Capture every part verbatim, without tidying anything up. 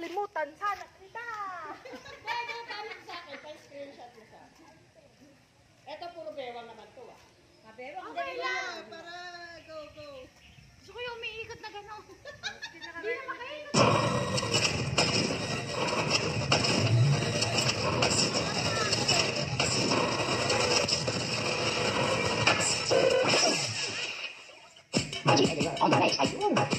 nakalimutan. Sana kita. Pwede tayo sa akin, pa-screenshot mo sa akin. Ito puro bewang naman to ah. Ah, bewang, Okay lang. Para go, go. Gusto ko yung umiikot na gano'n. Hindi na makaikot. On the next side.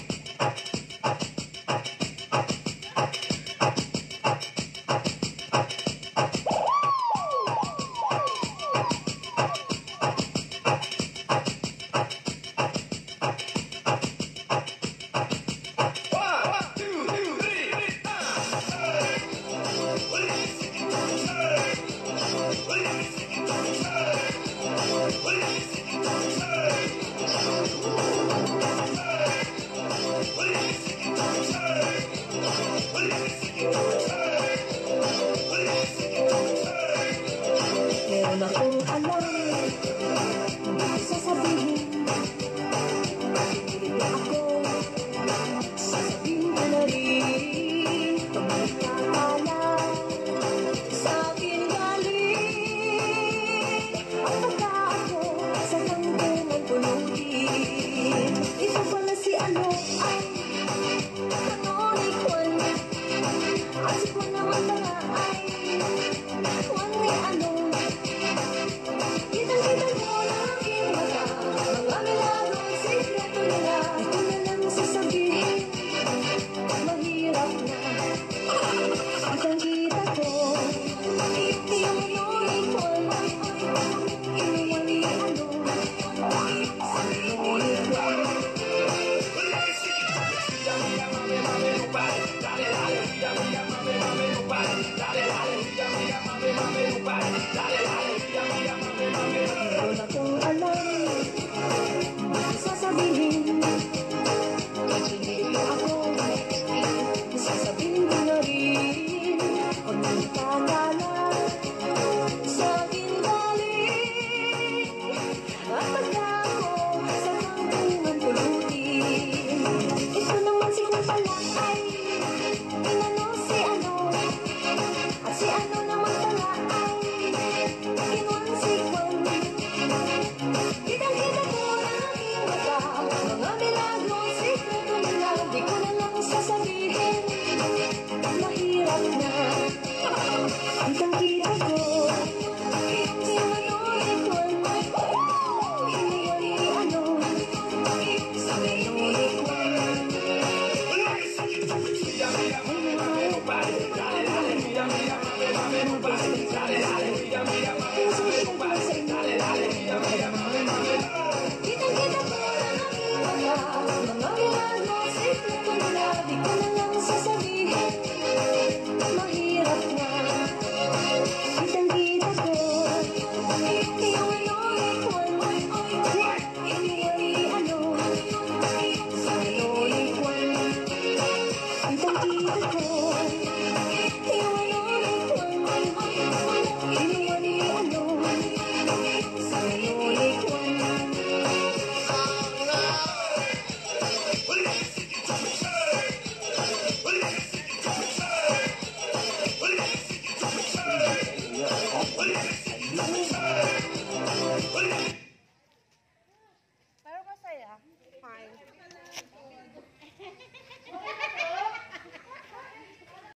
Meron akong alam, hindi sasabihin. Pinilit ako, sasabihin ko na rin. Pag nagkakala, sa akin galing. At baka ako sa tanggungan pulutin. Ito pala si ano ay kanonikon. At si Juan naman pala ay Juan ni ano. Kitang-kita mo na aking mata, mga milagros, sikreto nila. Di ko na lang sasabihin, mahirap na. Kitang-kita ko, iyong nonikon. Iyong ni ano, sa nonikon. Meron akong alam, hindi sasabihin. Kachinilig ako, sasabihin ko na rin. Pag nagkakala, sa akin galing. At pagka ako sa tanggungan pulutin. Ito naman si Juan pala ay inano si ano. At si ano naman pala ay kinuan si Juan. Kitang-kita ko na aking mata, mga milagros, sikreto nila. Di ko na lang sasabihin, mahirap na. Kitang-kita ko, iyong nonikon. Iyong ni ano, sa nonikon. Kitang-kita ko na aking mata, mga milagros, sikreto nila. Di ko na lang sasabihin, mahirap na. Kitang-kita ko, iyong nonikon. Iyong ni ano, sa nonikon. Kitang-kita ko.